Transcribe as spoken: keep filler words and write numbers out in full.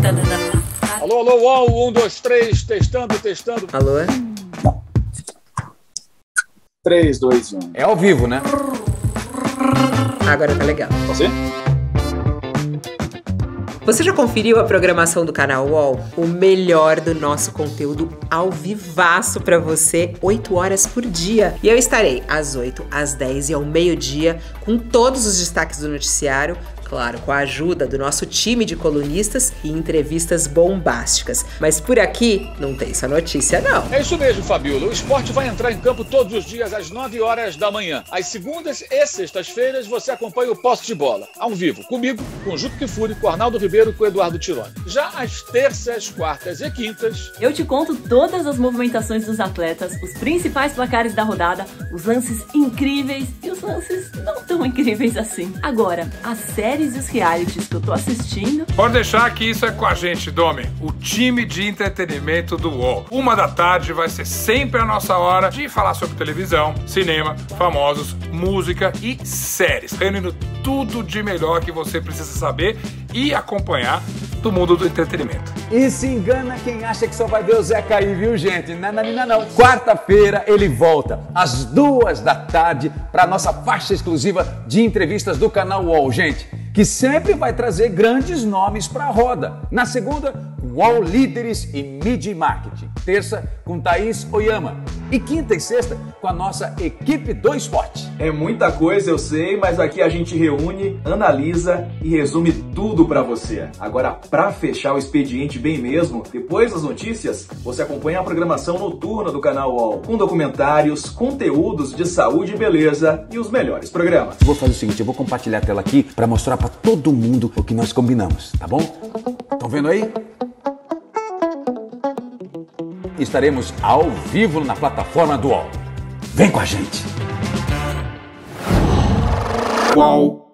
Alô, alô, uau, um, dois, três, testando, testando. Alô? três, dois, um. É ao vivo, né? Agora tá legal. Você? Você já conferiu a programação do canal U O L? O melhor do nosso conteúdo ao vivaço pra você, oito horas por dia. E eu estarei às oito, às dez e ao meio-dia com todos os destaques do noticiário, claro, com a ajuda do nosso time de colunistas e entrevistas bombásticas. Mas por aqui não tem essa notícia, não. É isso mesmo, Fabiola. O esporte vai entrar em campo todos os dias às nove horas da manhã. Às segundas e sextas-feiras você acompanha o Posse de Bola, ao vivo, comigo, com o Juto Kfouri, com o Arnaldo Ribeiro e com o Eduardo Tironi. Já às terças, quartas e quintas... eu te conto todas as movimentações dos atletas, os principais placares da rodada, os lances incríveis e os lances não tão incríveis assim. Agora, a série e os realities que eu tô assistindo... Pode deixar que isso é com a gente, Domi, o time de entretenimento do U O L. Uma da tarde vai ser sempre a nossa hora de falar sobre televisão, cinema, famosos, música e séries, reunindo tudo de melhor que você precisa saber e acompanhar do mundo do entretenimento. E se engana quem acha que só vai ver o Zé cair, viu, gente? Não, não, não, não. Quarta-feira ele volta, às duas da tarde, para nossa faixa exclusiva de entrevistas do canal U O L, gente, que sempre vai trazer grandes nomes para a roda. Na segunda, U O L Líderes e Media Marketing. Terça, com Thaís Oyama. E quinta e sexta, com a nossa equipe do esporte. É muita coisa, eu sei, mas aqui a gente reúne, analisa e resume tudo para você. Agora, para fechar o expediente bem mesmo, depois das notícias, você acompanha a programação noturna do canal U O L, com documentários, conteúdos de saúde e beleza e os melhores programas. Vou fazer o seguinte, eu vou compartilhar a tela aqui para mostrar para todo mundo o que nós combinamos, tá bom? Estão vendo aí? Estaremos ao vivo na plataforma do U O L. Vem com a gente! U O L.